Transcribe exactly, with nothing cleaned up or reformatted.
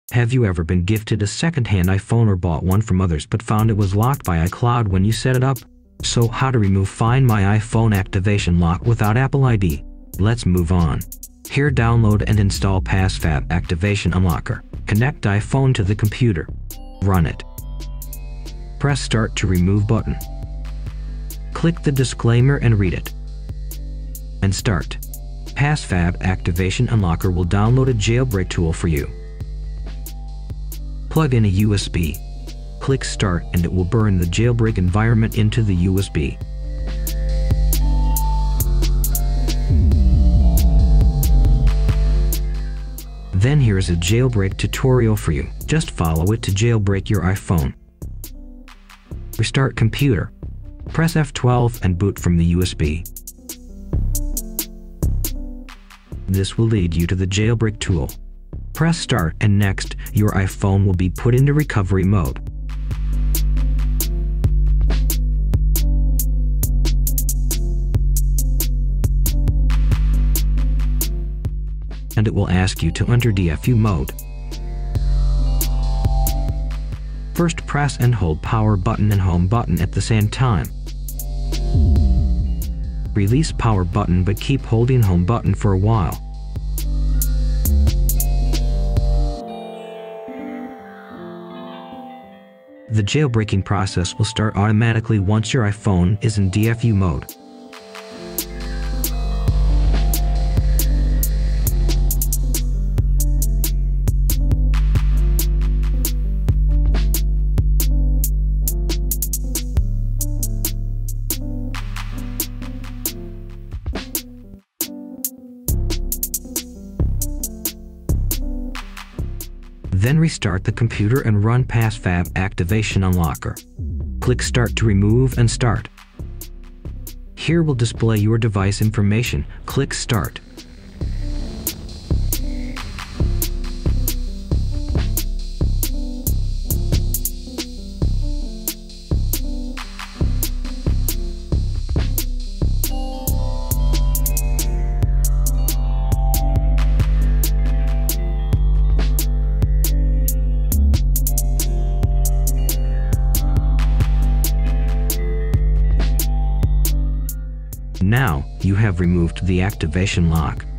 Have you ever been gifted a second-hand iPhone or bought one from others but found it was locked by iCloud when you set it up? So how to remove Find My iPhone Activation Lock without Apple I D? Let's move on. Here, download and install PassFab Activation Unlocker. Connect iPhone to the computer. Run it. Press Start to remove button. Click the disclaimer and read it. And start. PassFab Activation Unlocker will download a jailbreak tool for you. Plug in a U S B. Click Start and it will burn the jailbreak environment into the U S B. Then here is a jailbreak tutorial for you. Just follow it to jailbreak your iPhone. Restart computer. Press F twelve and boot from the U S B. This will lead you to the jailbreak tool. Press Start and next, your iPhone will be put into recovery mode. And it will ask you to enter D F U mode. First, press and hold power button and home button at the same time. Release power button but keep holding home button for a while. The jailbreaking process will start automatically once your iPhone is in D F U mode. Then restart the computer and run PassFab Activation Unlocker. Click Start to remove and start. Here will display your device information. Click Start. Now, you have removed the activation lock.